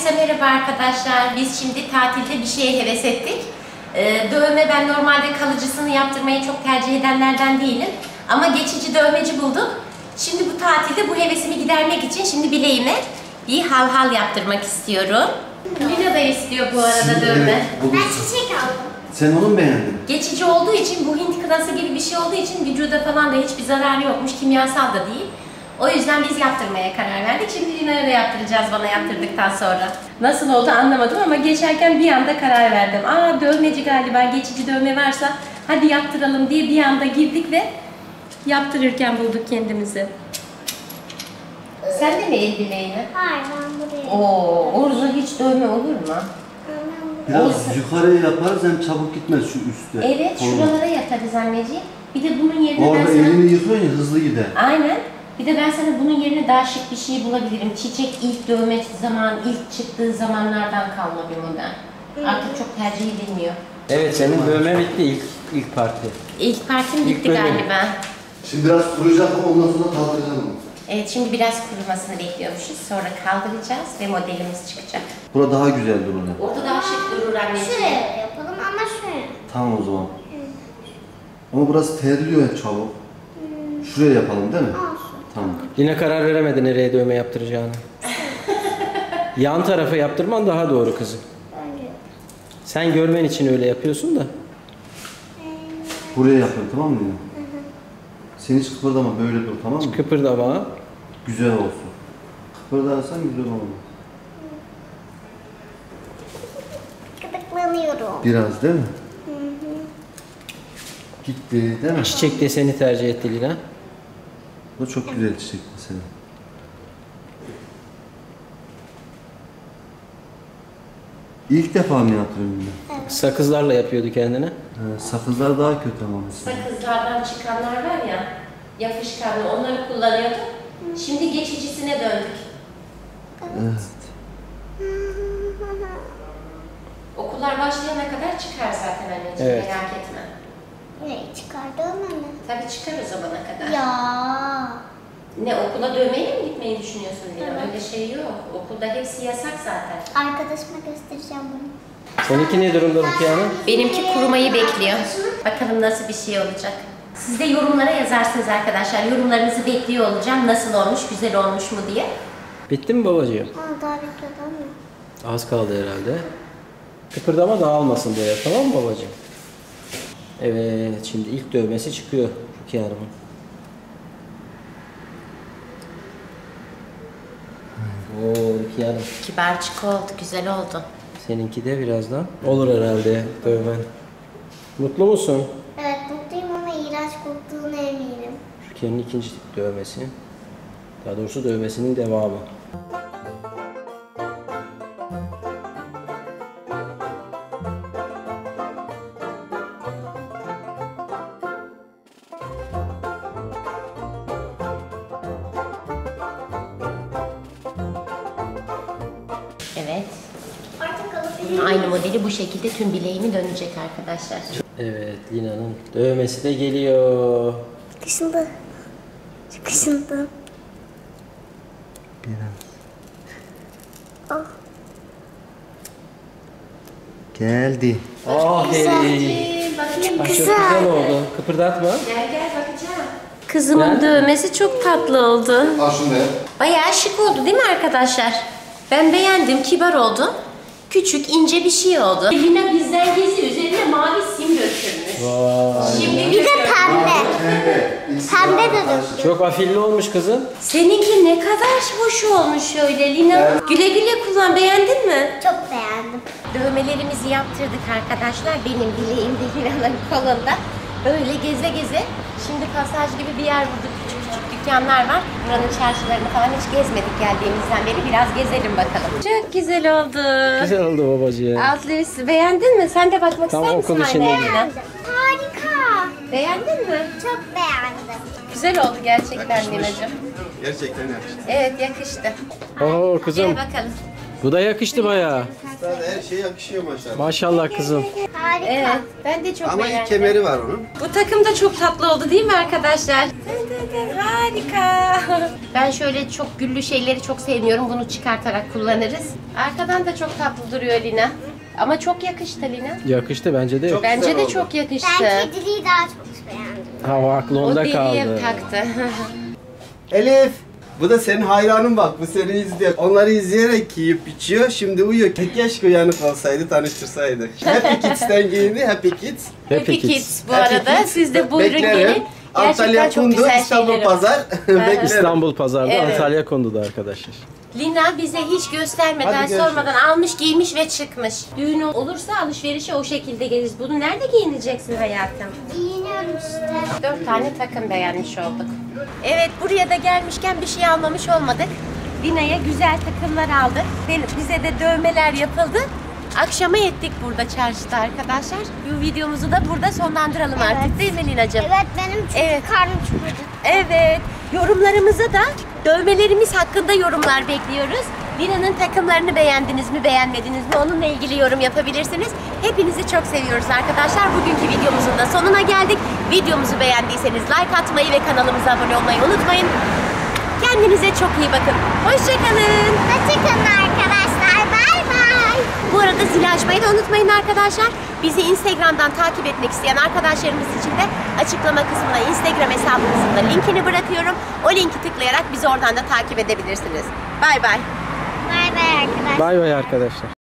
Herkese merhaba arkadaşlar. Biz şimdi tatilde bir şeye heves ettik. Dövme, ben normalde kalıcısını yaptırmayı çok tercih edenlerden değilim. Ama geçici dövmeci bulduk. Şimdi bu tatilde bu hevesimi gidermek için şimdi bileğime bir hal yaptırmak istiyorum. Lina da istiyor bu arada dövme. Ben çiçek aldım. Sen onu mu beğendin? Geçici olduğu için, bu Hint kınası gibi bir şey olduğu için vücuda falan da hiçbir zararı yokmuş, kimyasal da değil. O yüzden biz yaptırmaya karar verdik. Şimdi Lina'ya da yaptıracağız bana yaptırdıktan sonra. Nasıl oldu anlamadım ama geçerken bir anda karar verdim. Dövmeci galiba, geçici dövme varsa hadi yaptıralım diye bir anda girdik ve yaptırırken bulduk kendimizi. Sen de mi el bileğini? Hayır, ben buraya. Orada hiç dövme olur mu? Biraz yukarıya yaparız hem çabuk gitmez şu üstte. Evet, şuralara yaparız anneciğim. Bir de bunun yerine orada ben sana... elini yıkıyorsun ya, hızlı gider. Aynen. Bir de ben sana bunun yerine daha şık bir şey bulabilirim. Çiçek ilk dövme zaman, ilk çıktığı zamanlardan kalma bir model. Artık çok tercih edilmiyor. Evet, senin dövme bitti ilk parti. İlk partim bitti dövme. galiba. Şimdi biraz kuruyacak ama ondan sonra kaldıracağım onu. Evet, şimdi biraz kurumasını bekliyormuşuz. Sonra kaldıracağız ve modelimiz çıkacak. Bura daha güzel durur. Orada daha şık durur anneciğim. Şuraya yapalım ama şuraya. Tamam o zaman. Ama burası terliyor ya çabuk. Şuraya yapalım değil mi? Olsun. Tamam. Yine karar veremedi nereye dövme yaptıracağını. Yan tarafa yaptırman daha doğru kızım. Bence. Sen görmen için öyle yapıyorsun da. Buraya yapalım, tamam mı Lina? Sen hiç kıpırdama, böyle dur, tamam mı? Kıpırdama. Güzel olsun. Kıpırdarsan güzel olmaz. Gıdıklanıyorum. Biraz değil mi? Gitti değil mi? Çiçek deseni tercih etti Lina. Bu çok güzel çiçek mesela. İlk defa mı yaptırıyorum ben? Sakızlarla yapıyordu kendine. Sakızlar daha kötü ama mesela. Sakızlardan çıkanlar var ya, yapışkanlı, onları kullanıyorduk. Şimdi geçicisine döndük. Evet. Okullar başlayana kadar çıkar zaten anneciğim, Evet. merak etme. Ne çıkardın mı? Tabii çıkar o zamana kadar. Ya. Ne, okula dövmeyle mi gitmeyi düşünüyorsun Lina? Evet. Öyle şey yok. Okulda hepsi yasak zaten. Arkadaşıma göstereceğim bunu. Seninki ne durumda Rukiye Hanım? Benimki kurumayı bekliyor. Bakalım nasıl bir şey olacak. Siz de yorumlara yazarsınız arkadaşlar. Yorumlarınızı bekliyor olacağım. Nasıl olmuş, güzel olmuş mu diye. Bitti mi babacığım? Daha bitmedi mi? Az kaldı herhalde. Kıpırdama dağılmasın diye, tamam mı babacığım? Evet, şimdi ilk dövmesi çıkıyor Rukiye Hanım'ın. Rukiye Hanım. Kibarcık oldu, güzel oldu. Seninki de birazdan olur herhalde dövmen. Mutlu musun? Evet, mutluyum ama iğrenç koktuğuna eminim. Rukiye'nin ikinci dövmesi. Daha doğrusu dövmesinin devamı. Evet. Artık alıp Aynı modeli bu şekilde tüm bileğimi dönecek arkadaşlar. Evet, Lina'nın dövmesi de geliyor. Sıkışındı. Sıkışındı. Biraz. Ah. Geldi. Hey. Bakayım. Ay, çok güzel oldu. Kıpırdatma. Gel bakacağım. Kızımın dövmesi çok tatlı oldu. Al şunu da yap. Bayağı şık oldu değil mi arkadaşlar? Ben beğendim, kibar oldu. Küçük, ince bir şey oldu. Lina bizden gezi üzerine mavi sim dökülmüş. Vay. Şimdi Bir de pembe. Pembe de döktüm. Çok afilli olmuş kızım. seninki ne kadar hoş olmuş öyle Lina. Güle güle kullan, beğendin mi? Çok beğendim. Dövmelerimizi yaptırdık arkadaşlar. Benim bileğimde, Lina'nın kolunda. Böyle geze geze. Şimdi pasaj gibi bir yer bulduk. Küçük küçük dükkanlar var. Buranın çarşılarını falan hiç gezmedik geldiğimizden beri. Biraz gezelim bakalım. Çok güzel oldu. Güzel oldu babacığım. Altlı üstü beğendin mi? Sen de bakmak Tam ister misin okul içinde aynaya gibi. Lina? Harika. Beğendin mi? Çok beğendim. Güzel oldu gerçekten Lina'cığım. Gerçekten yakıştı. Evet yakıştı. Oo Gel kızım. bakalım. Bu da yakıştı bayağı. Her şey yakışıyor maşallah. Maşallah kızım. Harika. Evet, ben de çok Ama beğendim. ilk kemeri var onun. Bu takım da çok tatlı oldu değil mi arkadaşlar? Harika. Ben şöyle çok güllü şeyleri çok sevmiyorum. Bunu çıkartarak kullanırız. Arkadan da çok tatlı duruyor Lina. Ama çok yakıştı Lina. Yakıştı bence de. Bence güzel de oldu. çok yakıştı. Ben kediliği daha çok beğendim. Ha, o aklı O onda deliye kaldı. taktı. Elif! Bu da senin hayranın bak, bu seni izliyor. Onları izleyerek yiyip içiyor, şimdi uyuyor. Keşke uyanık olsaydı, tanıştırsaydı. Happy Kids'ten giyindi, Happy Kids. Happy Kids bu Happy arada. Kids. Siz de buyurun Beklerim. gelin. Gerçekten Antalya çok Kundu, güzel İstanbul şeyleri var. Pazar. Beklerim. İstanbul Pazar'da, Evet. Antalya Kondu'da arkadaşlar. Lina bize hiç göstermeden, Hadi görüşürüz. sormadan almış, giymiş ve çıkmış. Düğün olursa alışverişe o şekilde geliriz. Bunu nerede giyineceksin hayatım? Giyiniyorum işte. 4 tane takım beğenmiş olduk. Evet, buraya da gelmişken bir şey almamış olmadık. Lina'ya güzel takımlar aldık. Bize de dövmeler yapıldı. Akşama ettik burada çarşıda arkadaşlar. Bu videomuzu da burada sonlandıralım artık, değil mi Lina'cığım? Evet benim çünkü Evet. karnım çok acıktı. Evet. Yorumlarımıza da dövmelerimiz hakkında yorumlar bekliyoruz. Lina'nın takımlarını beğendiniz mi, beğenmediniz mi? Onunla ilgili yorum yapabilirsiniz. Hepinizi çok seviyoruz arkadaşlar. Bugünkü videomuzun da sonuna geldik. Videomuzu beğendiyseniz like atmayı ve kanalımıza abone olmayı unutmayın. Kendinize çok iyi bakın. Hoşçakalın. Hoşçakalın arkadaşlar. Bay bay. Bu arada zili açmayı da unutmayın arkadaşlar. Bizi Instagram'dan takip etmek isteyen arkadaşlarımız için de açıklama kısmına Instagram hesabımızın da linkini bırakıyorum. O linki tıklayarak bizi oradan da takip edebilirsiniz. Bay bay. Bay bay arkadaşlar. Bay bay arkadaşlar.